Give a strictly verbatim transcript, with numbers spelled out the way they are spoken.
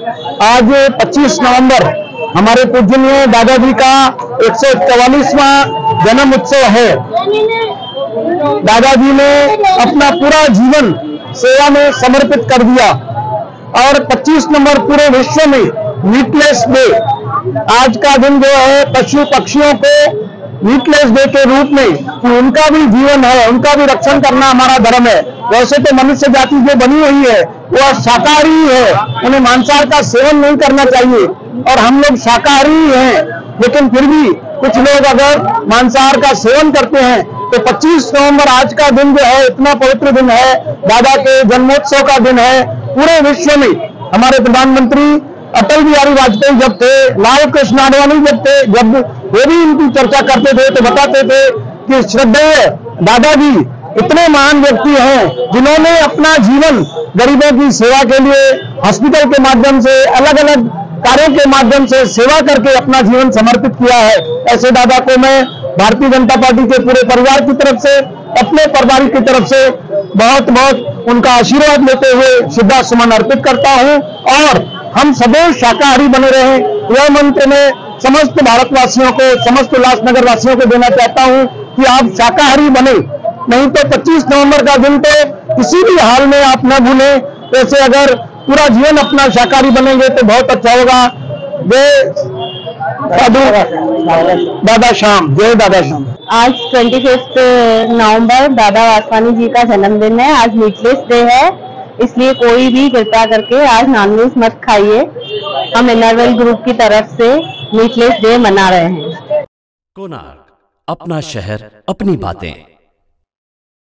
आज पच्चीस नवंबर हमारे पूजनीय दादाजी का एक सौ चौवालीसवां जन्म उत्सव है। दादाजी ने अपना पूरा जीवन सेवा में समर्पित कर दिया और पच्चीस नवंबर पूरे विश्व में मीटलेस डे, आज का दिन जो है पशु पक्षियों को मीटलेस डे के रूप में कि उनका भी जीवन है, उनका भी रक्षण करना हमारा धर्म है। वैसे तो मनुष्य जाति जो बनी हुई है वह शाकाहारी है, उन्हें मांसाहार का सेवन नहीं करना चाहिए और हम लोग शाकाहारी ही हैं, लेकिन फिर भी कुछ लोग अगर मांसाहार का सेवन करते हैं तो पच्चीस नवंबर आज का दिन जो है इतना पवित्र दिन है, दादा के जन्मोत्सव का दिन है। पूरे विश्व में हमारे प्रधानमंत्री अटल बिहारी वाजपेयी जब थे, लाल कृष्ण आडवाणी जब थे, जब वो भी इनकी चर्चा करते थे तो बताते थे कि श्रद्धेय दादाजी इतने महान व्यक्ति हैं जिन्होंने अपना जीवन गरीबों की सेवा के लिए हॉस्पिटल के माध्यम से, अलग अलग कार्यों के माध्यम से सेवा करके अपना जीवन समर्पित किया है। ऐसे दादा को मैं भारतीय जनता पार्टी के पूरे परिवार की तरफ से, अपने परिवार की तरफ से बहुत बहुत उनका आशीर्वाद लेते हुए श्रद्धा सुमन अर्पित करता हूं और हम सदैव शाकाहारी बने रहे, यह मंत्र मैं समस्त भारतवासियों को, समस्त उल्लासनगर वासियों को देना चाहता हूं कि आप शाकाहारी बने, नहीं तो पच्चीस नवंबर का दिन तो किसी भी हाल में आप न भूलें। वैसे अगर पूरा जीवन अपना शाकाहारी बनेंगे तो बहुत अच्छा होगा। जय साधु दादा श्याम, जय दादा श्याम। आज पच्चीस नवंबर दादा वासवानी जी का जन्मदिन है। आज मीटलेस डे है, इसलिए कोई भी कृपया करके आज नॉनवेज मत खाइए। हम इनरवेल ग्रुप की तरफ से मीटलेस डे मना रहे हैं। कोणार्क, अपना शहर, अपनी बातें।